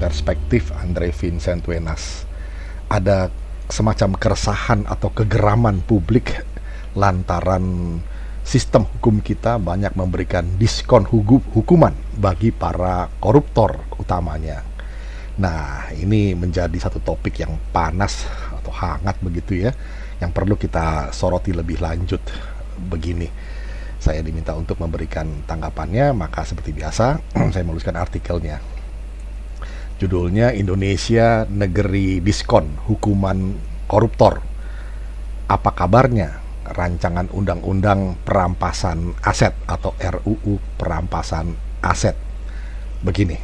perspektif Andre Vincent Wenas. Ada semacam keresahan atau kegeraman publik lantaran sistem hukum kita banyak memberikan diskon hukuman bagi para koruptor utamanya. Nah, ini menjadi satu topik yang panas atau hangat begitu ya, yang perlu kita soroti lebih lanjut. Begini, saya diminta untuk memberikan tanggapannya, maka seperti biasa saya menuliskan artikelnya. Judulnya Indonesia Negeri Diskon Hukuman Koruptor. Apa kabarnya? Rancangan Undang-Undang Perampasan Aset atau RUU Perampasan Aset. Begini,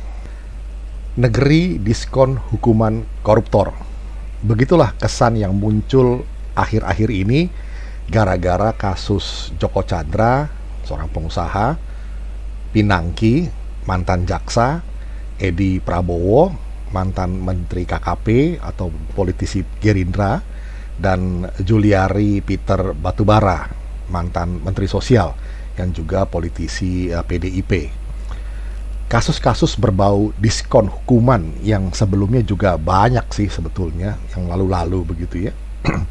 negeri diskon hukuman koruptor. Begitulah kesan yang muncul akhir-akhir ini gara-gara kasus Joko Chandra, seorang pengusaha, Pinangki, mantan jaksa, Edi Prabowo, mantan menteri KKP atau politisi Gerindra, dan Juliari Peter Batubara, mantan menteri sosial yang juga politisi PDIP. Kasus-kasus berbau diskon hukuman yang sebelumnya juga banyak sih sebetulnya, yang lalu-lalu begitu ya.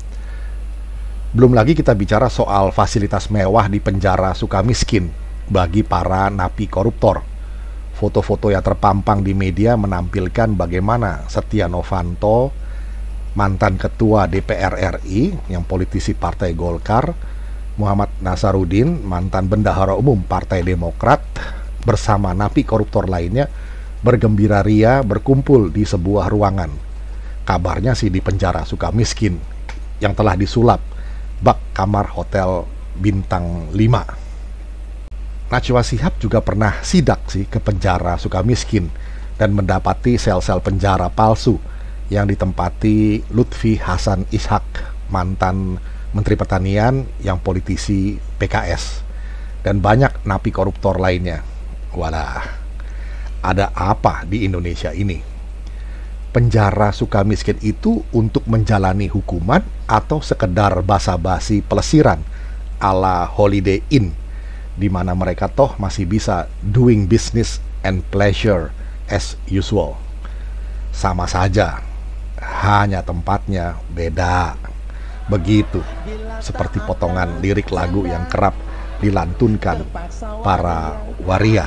Belum lagi kita bicara soal fasilitas mewah di penjara Sukamiskin bagi para napi koruptor. Foto-foto yang terpampang di media menampilkan bagaimana Setia Novanto, mantan ketua DPR RI yang politisi Partai Golkar, Muhammad Nasaruddin, mantan bendahara umum Partai Demokrat, bersama napi koruptor lainnya bergembira ria berkumpul di sebuah ruangan. Kabarnya sih di penjara Sukamiskin yang telah disulap bak kamar hotel bintang 5. Najwa Shihab juga pernah sidak sih ke penjara Sukamiskin dan mendapati sel-sel penjara palsu yang ditempati Lutfi Hasan Ishak, mantan Menteri Pertanian yang politisi PKS, dan banyak napi koruptor lainnya. Walah, ada apa di Indonesia ini? Penjara Sukamiskin itu untuk menjalani hukuman atau sekedar basa-basi pelesiran ala Holiday Inn, di mana mereka toh masih bisa doing business and pleasure as usual? Sama saja, hanya tempatnya beda. Begitu, seperti potongan lirik lagu yang kerap dilantunkan para waria.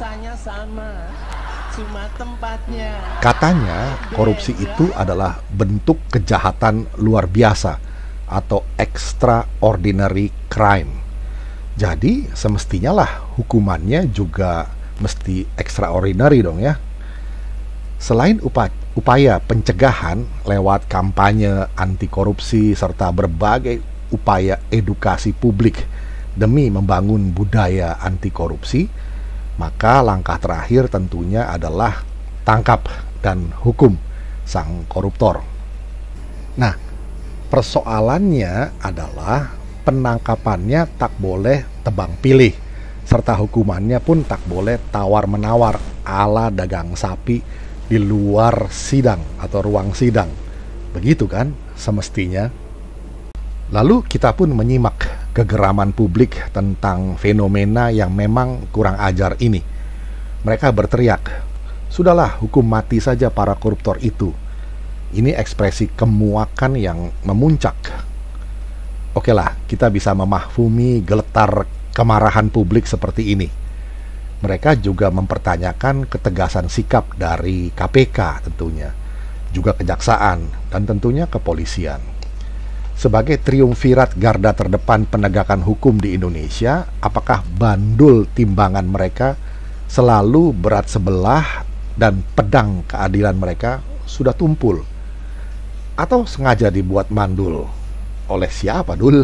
Katanya korupsi itu adalah bentuk kejahatan luar biasa atau extraordinary crime. Jadi semestinya lah hukumannya juga mesti extraordinary dong ya. Selain upaya pencegahan lewat kampanye anti korupsi serta berbagai upaya edukasi publik demi membangun budaya anti korupsi, maka langkah terakhir tentunya adalah tangkap dan hukum sang koruptor. Nah, persoalannya adalah penangkapannya tak boleh tebang pilih, serta hukumannya pun tak boleh tawar-menawar ala dagang sapi di luar sidang atau ruang sidang. Begitu kan semestinya. Lalu kita pun menyimak kegeraman publik tentang fenomena yang memang kurang ajar ini. Mereka berteriak, "Sudahlah, hukum mati saja para koruptor itu." Ini ekspresi kemuakan yang memuncak. Oke lah, kita bisa memahami geletar kemarahan publik seperti ini. Mereka juga mempertanyakan ketegasan sikap dari KPK tentunya, juga kejaksaan, dan tentunya kepolisian. Sebagai triumvirat garda terdepan penegakan hukum di Indonesia, apakah bandul timbangan mereka selalu berat sebelah dan pedang keadilan mereka sudah tumpul? Atau sengaja dibuat mandul? Oleh siapa dul?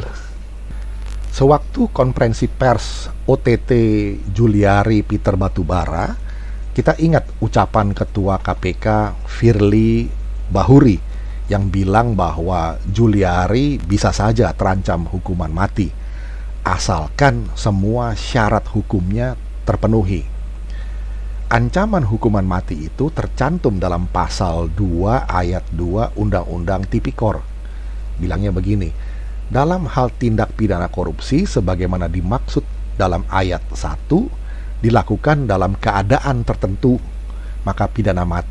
Sewaktu konferensi pers OTT Juliari Peter Batubara, kita ingat ucapan Ketua KPK Firly Bahuri yang bilang bahwa Juliari bisa saja terancam hukuman mati asalkan semua syarat hukumnya terpenuhi. Ancaman hukuman mati itu tercantum dalam pasal 2 ayat 2 Undang-Undang Tipikor. Bilangnya begini, dalam hal tindak pidana korupsi sebagaimana dimaksud dalam ayat 1 dilakukan dalam keadaan tertentu, maka pidana mati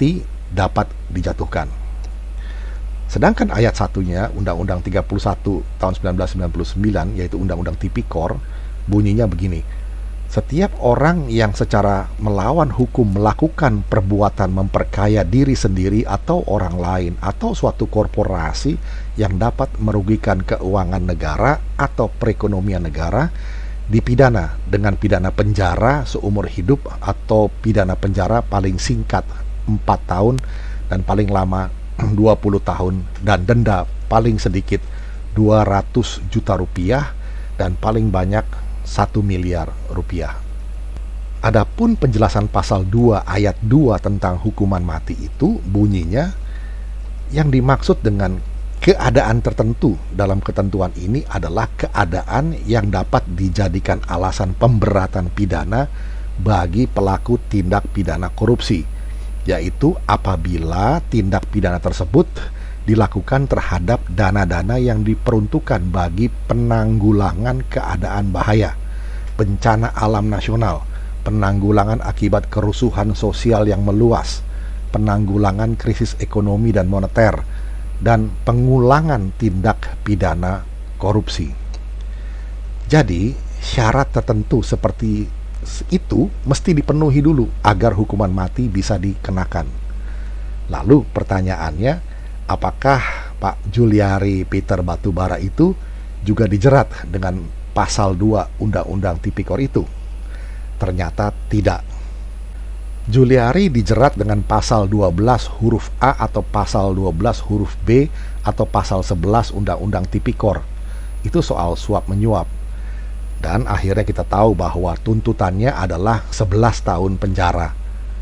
dapat dijatuhkan. Sedangkan ayat satunya Undang-Undang 31 tahun 1999, yaitu Undang-Undang Tipikor, bunyinya begini: setiap orang yang secara melawan hukum melakukan perbuatan memperkaya diri sendiri atau orang lain atau suatu korporasi yang dapat merugikan keuangan negara atau perekonomian negara dipidana dengan pidana penjara seumur hidup atau pidana penjara paling singkat 4 tahun dan paling lama 20 tahun, dan denda paling sedikit 200 juta rupiah dan paling banyak 1 miliar rupiah. Adapun penjelasan pasal 2 ayat 2 tentang hukuman mati itu bunyinya, yang dimaksud dengan keadaan tertentu dalam ketentuan ini adalah keadaan yang dapat dijadikan alasan pemberatan pidana bagi pelaku tindak pidana korupsi, yaitu apabila tindak pidana tersebut dilakukan terhadap dana-dana yang diperuntukkan bagi penanggulangan keadaan bahaya, bencana alam nasional, penanggulangan akibat kerusuhan sosial yang meluas, penanggulangan krisis ekonomi dan moneter, dan pengulangan tindak pidana korupsi. Jadi, syarat tertentu seperti itu mesti dipenuhi dulu agar hukuman mati bisa dikenakan. Lalu pertanyaannya, apakah Pak Juliari Peter Batubara itu juga dijerat dengan pasal 2 Undang-Undang Tipikor itu? Ternyata tidak. Juliari dijerat dengan pasal 12 huruf A atau pasal 12 huruf B atau pasal 11 Undang-Undang Tipikor. Itu soal suap menyuap. Dan akhirnya kita tahu bahwa tuntutannya adalah 11 tahun penjara.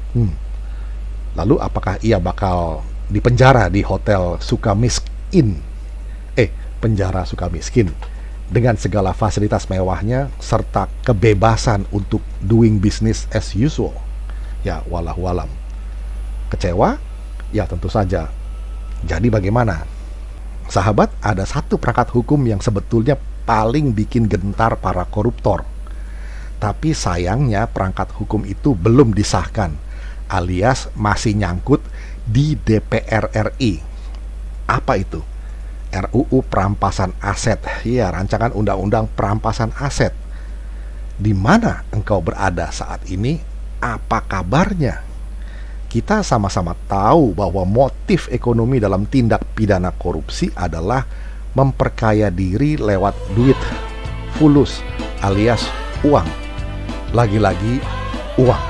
Lalu apakah ia bakal dipenjara di Hotel Sukamiskin? Penjara Sukamiskin dengan segala fasilitas mewahnya serta kebebasan untuk doing business as usual? Ya, wallahu alam. Kecewa? Ya, tentu saja. Jadi bagaimana? Sahabat, ada satu perangkat hukum yang sebetulnya paling bikin gentar para koruptor. Tapi sayangnya perangkat hukum itu belum disahkan, alias masih nyangkut di DPR RI. Apa itu? RUU Perampasan Aset. Ya, rancangan undang-undang perampasan aset. Di mana engkau berada saat ini? Apa kabarnya? Kita sama-sama tahu bahwa motif ekonomi dalam tindak pidana korupsi adalah memperkaya diri lewat duit, fulus, alias uang. Lagi-lagi uang.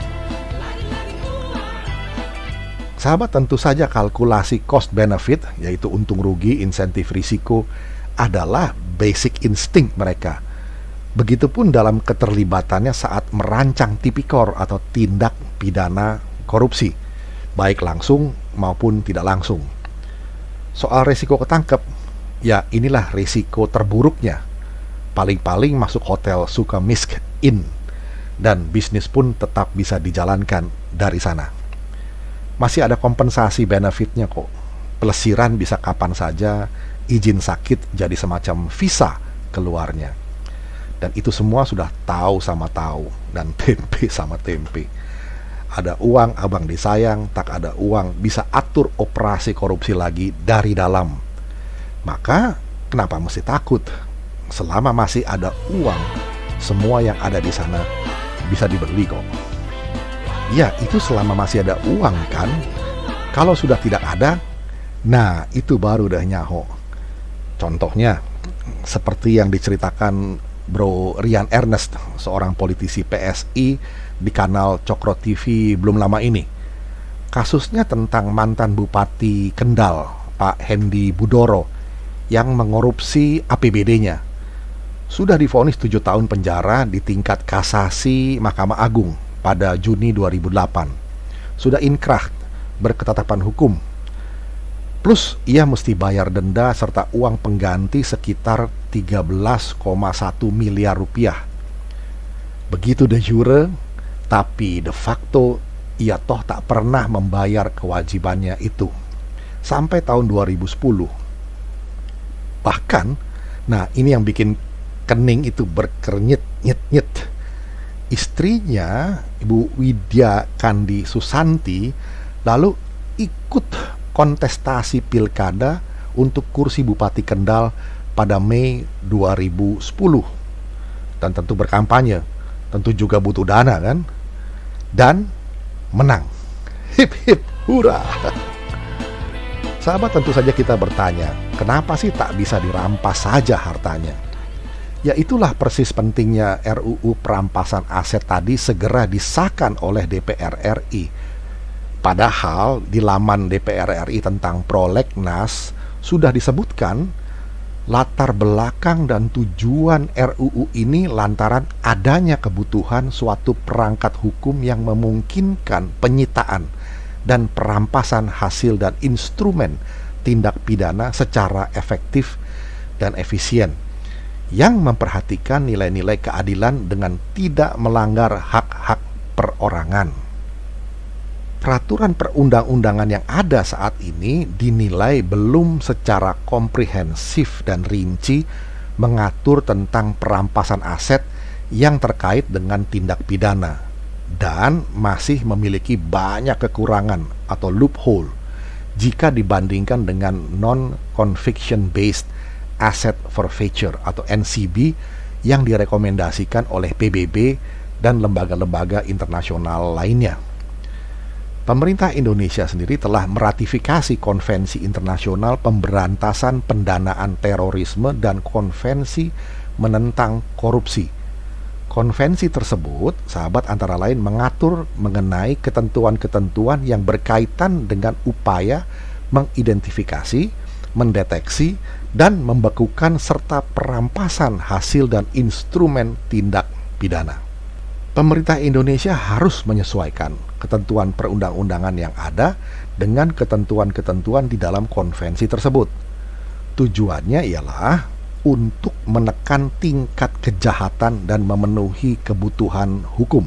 Sahabat, tentu saja kalkulasi cost benefit, yaitu untung rugi, insentif risiko, adalah basic instinct mereka. Begitupun dalam keterlibatannya saat merancang tipikor atau tindak pidana korupsi, baik langsung maupun tidak langsung. Soal risiko ketangkep, ya inilah risiko terburuknya. Paling-paling masuk Hotel Sukamiskin, dan bisnis pun tetap bisa dijalankan dari sana. Masih ada kompensasi benefitnya kok. Pelesiran bisa kapan saja, izin sakit jadi semacam visa keluarnya. Dan itu semua sudah tahu sama tahu, dan tempe sama tempe. Ada uang abang disayang, tak ada uang bisa atur operasi korupsi lagi dari dalam. Maka kenapa mesti takut? Selama masih ada uang, semua yang ada di sana bisa dibeli kok. Ya, itu selama masih ada uang kan. Kalau sudah tidak ada, nah itu baru dah nyaho. Contohnya seperti yang diceritakan Bro Rian Ernest, seorang politisi PSI di kanal Cokro TV belum lama ini. Kasusnya tentang mantan Bupati Kendal, Pak Hendy Budoro, yang mengorupsi APBD-nya. Sudah divonis 7 tahun penjara di tingkat kasasi Mahkamah Agung pada Juni 2008. Sudah inkrah, berketetapan hukum. Plus ia mesti bayar denda serta uang pengganti sekitar 13,1 miliar rupiah. Begitu de jure, tapi de facto ia toh tak pernah membayar kewajibannya itu sampai tahun 2010. Bahkan, nah ini yang bikin kening itu berkernyit-nyit-nyit. Istrinya, Ibu Widya Kandi Susanti, lalu ikut kontestasi pilkada untuk kursi Bupati Kendal pada Mei 2010. Dan tentu berkampanye, tentu juga butuh dana kan, dan menang. Hip hip hura. Sahabat, tentu saja kita bertanya, kenapa sih tak bisa dirampas saja hartanya? Ya itulah persis pentingnya RUU perampasan aset tadi segera disahkan oleh DPR RI. Padahal di laman DPR RI tentang prolegnas sudah disebutkan latar belakang dan tujuan RUU ini lantaran adanya kebutuhan suatu perangkat hukum yang memungkinkan penyitaan dan perampasan hasil dan instrumen tindak pidana secara efektif dan efisien, yang memperhatikan nilai-nilai keadilan dengan tidak melanggar hak-hak perorangan. Peraturan perundang-undangan yang ada saat ini dinilai belum secara komprehensif dan rinci mengatur tentang perampasan aset yang terkait dengan tindak pidana, dan masih memiliki banyak kekurangan atau loophole jika dibandingkan dengan non-conviction based asset forfeiture atau NCB yang direkomendasikan oleh PBB dan lembaga-lembaga internasional lainnya. Pemerintah Indonesia sendiri telah meratifikasi Konvensi Internasional Pemberantasan Pendanaan Terorisme dan Konvensi Menentang Korupsi. Konvensi tersebut, sahabat, antara lain mengatur mengenai ketentuan-ketentuan yang berkaitan dengan upaya mengidentifikasi, mendeteksi, dan membekukan serta perampasan hasil dan instrumen tindak pidana. Pemerintah Indonesia harus menyesuaikan ketentuan perundang-undangan yang ada dengan ketentuan-ketentuan di dalam konvensi tersebut. Tujuannya ialah untuk menekan tingkat kejahatan dan memenuhi kebutuhan hukum.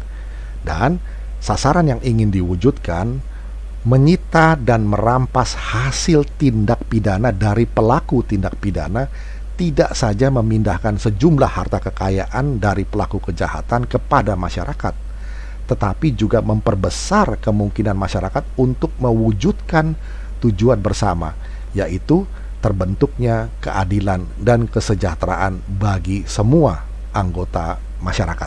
Dan sasaran yang ingin diwujudkan menyita dan merampas hasil tindak pidana dari pelaku tindak pidana, tidak saja memindahkan sejumlah harta kekayaan dari pelaku kejahatan kepada masyarakat, tetapi juga memperbesar kemungkinan masyarakat untuk mewujudkan tujuan bersama, yaitu terbentuknya keadilan dan kesejahteraan bagi semua anggota masyarakat.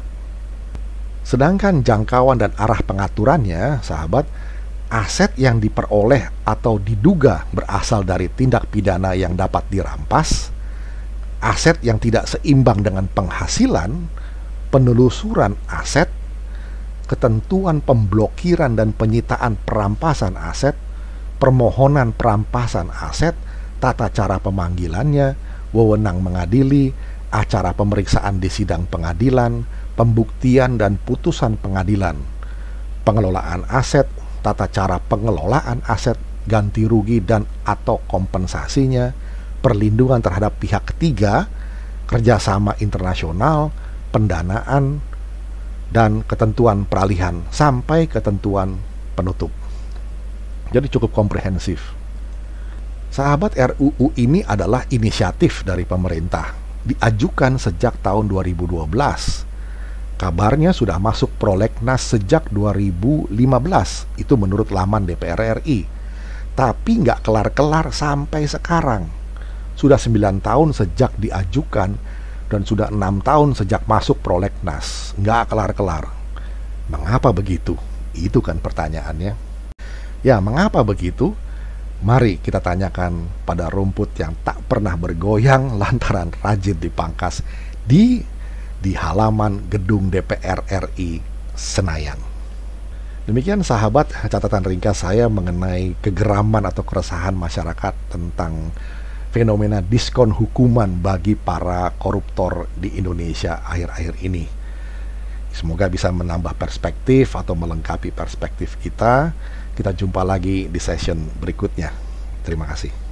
Sedangkan jangkauan dan arah pengaturannya, sahabat, aset yang diperoleh atau diduga berasal dari tindak pidana yang dapat dirampas, aset yang tidak seimbang dengan penghasilan, penelusuran aset, ketentuan pemblokiran dan penyitaan perampasan aset, permohonan perampasan aset, tata cara pemanggilannya, wewenang mengadili, acara pemeriksaan di sidang pengadilan, pembuktian dan putusan pengadilan, pengelolaan aset, tata cara pengelolaan aset, ganti rugi dan atau kompensasinya, perlindungan terhadap pihak ketiga, kerjasama internasional, pendanaan, dan ketentuan peralihan sampai ketentuan penutup. Jadi cukup komprehensif. Sahabat, RUU ini adalah inisiatif dari pemerintah, diajukan sejak tahun 2012. Kabarnya sudah masuk prolegnas sejak 2015, itu menurut laman DPR RI. Tapi nggak kelar-kelar sampai sekarang. Sudah 9 tahun sejak diajukan dan sudah 6 tahun sejak masuk prolegnas. Nggak kelar-kelar. Mengapa begitu? Itu kan pertanyaannya. Ya, mengapa begitu? Mari kita tanyakan pada rumput yang tak pernah bergoyang lantaran rajin dipangkas di halaman gedung DPR RI Senayan. Demikian sahabat, catatan ringkas saya mengenai kegeraman atau keresahan masyarakat tentang fenomena diskon hukuman bagi para koruptor di Indonesia akhir-akhir ini. Semoga bisa menambah perspektif atau melengkapi perspektif kita. Kita jumpa lagi di session berikutnya. Terima kasih.